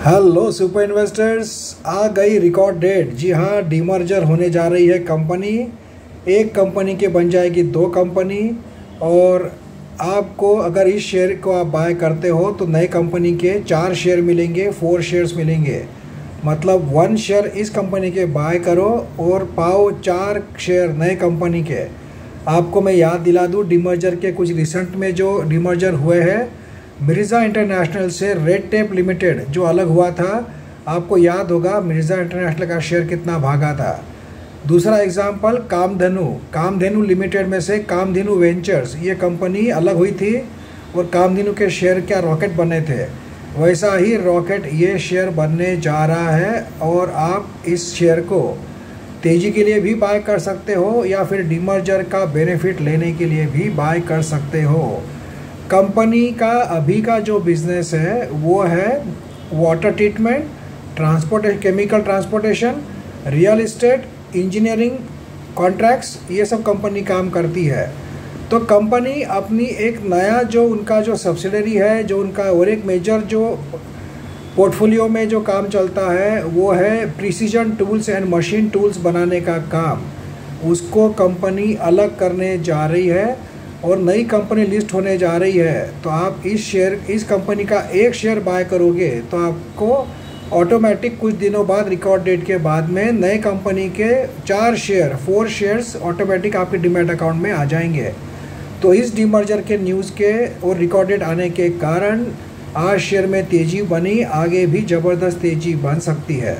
Hello super investors, आ गई record date. जी हाँ, demerger होने जा रही है कंपनी। एक कंपनी के बन जाएगी दो कंपनी। और आपको अगर इस शेयर को आप बाय करते हो तो नए कंपनी के 4 शेयर मिलेंगे, 4 शेयर्स मिलेंगे। मतलब 1 शेयर इस कंपनी के बाय करो और पाओ 4 शेयर नए कंपनी के। आपको मैं याद दिला दूँ, डीमर्जर के कुछ रिसेंट में जो डीमर्जर हुए हैं, मिर्ज़ा इंटरनेशनल से रेड टेप लिमिटेड जो अलग हुआ था, आपको याद होगा मिर्ज़ा इंटरनेशनल का शेयर कितना भागा था। दूसरा एग्जांपल कामधेनु लिमिटेड में से कामधेनु वेंचर्स, ये कंपनी अलग हुई थी और कामधेनु के शेयर क्या रॉकेट बने थे। वैसा ही रॉकेट ये शेयर बनने जा रहा है और आप इस शेयर को तेज़ी के लिए भी बाय कर सकते हो या फिर डीमर्जर का बेनिफिट लेने के लिए भी बाय कर सकते हो। कंपनी का अभी का जो बिज़नेस है वो है water treatment, chemical transportation, real estate, engineering contracts, ये सब कंपनी काम करती है। तो कंपनी अपनी एक नया जो उनका जो सब्सिडरी है, जो उनका और एक मेजर जो पोर्टफोलियो में जो काम चलता है वो है precision tools and machine tools बनाने का काम। उसको कंपनी अलग करने जा रही है और नई कंपनी लिस्ट होने जा रही है। तो आप इस कंपनी का 1 शेयर बाय करोगे तो आपको ऑटोमेटिक कुछ दिनों बाद, रिकॉर्ड डेट के बाद में, नए कंपनी के 4 शेयर्स ऑटोमेटिक आपके डीमैट अकाउंट में आ जाएंगे। तो इस डीमर्जर के न्यूज़ के और रिकॉर्ड डेट आने के कारण आज शेयर में तेज़ी बनी, आगे भी ज़बरदस्त तेज़ी बन सकती है।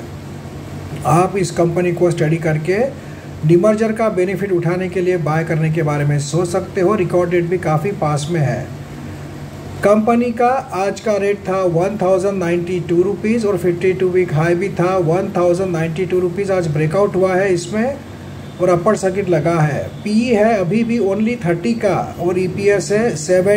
आप इस कंपनी को स्टडी करके डीमर्जर का बेनिफिट उठाने के लिए बाय करने के बारे में सोच सकते हो। रिकॉर्ड डेट भी काफ़ी पास में है। कंपनी का आज का रेट था 1092 रुपीज़ और 52 वीक हाई भी था 1092 रुपीज़। आज ब्रेकआउट हुआ है इसमें और अपर सर्किट लगा है। पी है अभी भी ओनली 30 का और EPS है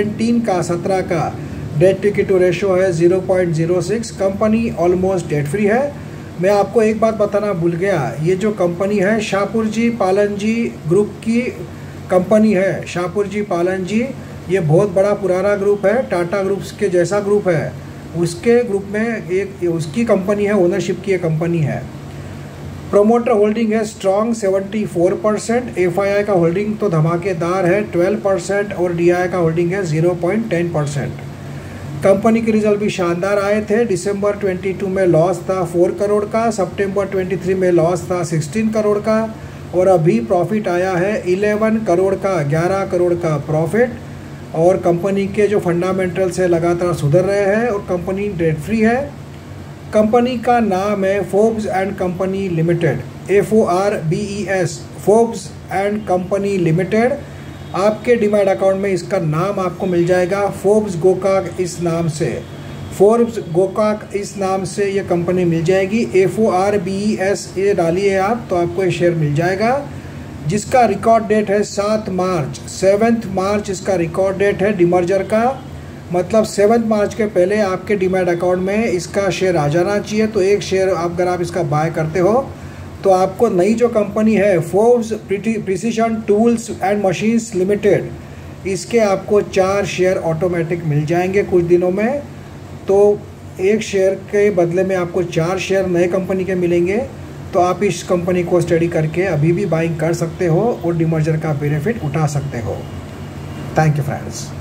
17 का। डेट टू इक्विटी रेशो है 0.06। कंपनी ऑलमोस्ट डेट फ्री है। मैं आपको एक बात बताना भूल गया, ये जो कंपनी है शाहपुर जी पालन जी ग्रुप की कंपनी है। शाहपुर जी पालन जी ये बहुत बड़ा पुराना ग्रुप है, टाटा ग्रुप्स के जैसा ग्रुप है। उसके ग्रुप में एक उसकी कंपनी है, ओनरशिप की एक कंपनी है। प्रोमोटर होल्डिंग है स्ट्रॉन्ग 74%। FII का होल्डिंग तो धमाकेदार है 12% और DI का होल्डिंग है 0.10%। कंपनी के रिजल्ट भी शानदार आए थे। दिसंबर 22 में लॉस था 4 करोड़ का, सितंबर 23 में लॉस था 16 करोड़ का और अभी प्रॉफिट आया है 11 करोड़ का, 11 करोड़ का प्रॉफिट। और कंपनी के जो फंडामेंटल्स है लगातार सुधर रहे हैं और कंपनी डेट फ्री है। कंपनी का नाम है Forbes and company limited, FORBES, Forbes and company limited. आपके डीमैट अकाउंट में इसका नाम आपको मिल जाएगा फोर्ब्स गोकाक इस नाम से। फोर्ब्स गोकाक इस नाम से ये कंपनी मिल जाएगी। FORBES ये डालिए आप तो आपको ये शेयर मिल जाएगा, जिसका रिकॉर्ड डेट है 7 मार्च इसका रिकॉर्ड डेट है डीमर्जर का। मतलब 7 मार्च के पहले आपके डीमैट अकाउंट में इसका शेयर आ जाना चाहिए। तो 1 शेयर अगर आप इसका बाय करते हो तो आपको नई जो कंपनी है Forbes precision tools and machines limited, इसके आपको 4 शेयर ऑटोमेटिक मिल जाएंगे कुछ दिनों में। तो 1 शेयर के बदले में आपको 4 शेयर नए कंपनी के मिलेंगे। तो आप इस कंपनी को स्टडी करके अभी भी बाइंग कर सकते हो और डीमर्जर का बेनिफिट उठा सकते हो। Thank you friends.